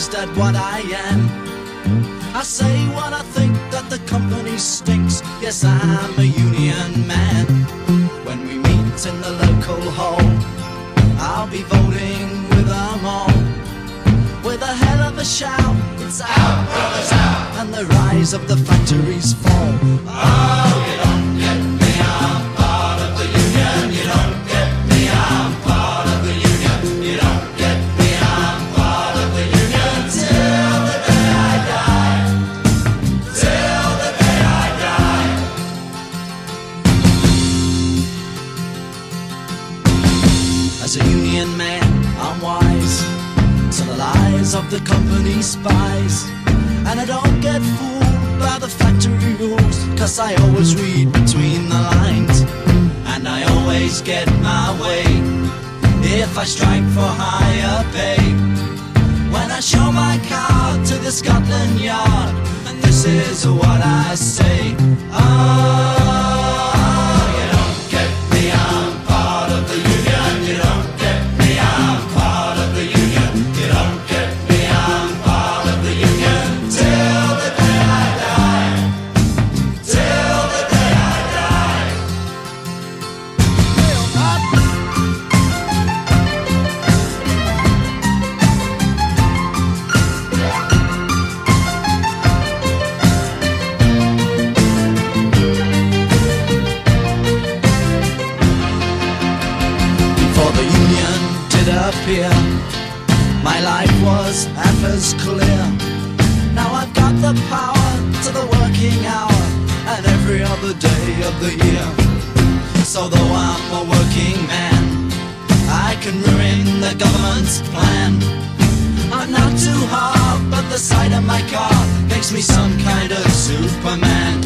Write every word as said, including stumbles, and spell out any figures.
pleased at what I am. I say what I think, that the company stinks. Yes, I'm a union man. When we meet in the local hall, I'll be voting with them all. With a hell of a shout, it's out, brothers, out, and the rise of the factories fall. Oh, you don't get me, I'm part of the union. You don't get me, I'm part of the union. You don't get me, I'm part of the union. Till the day I die. Till the day I die. As a union man, I'm wise to the lies of the company spies, and I don't get fooled by the factory rules, 'cause I always read between the lines, and I always get my way if I strike for higher pay. When I show my card to the Scotland Yard, and this is what I say: oh, you don't get me, I'm part of the union. You don't get me, I'm part of the union. You don't get me, I'm part of the union. Till the day I die. Till the day I die. Before the union did appear, my life was half as clear. Now I've got the power to the working hour and every other day of the year. So though I'm a working man, I can ruin the government's plan. I'm not too hard, but the sight of my car makes me some kind of Superman.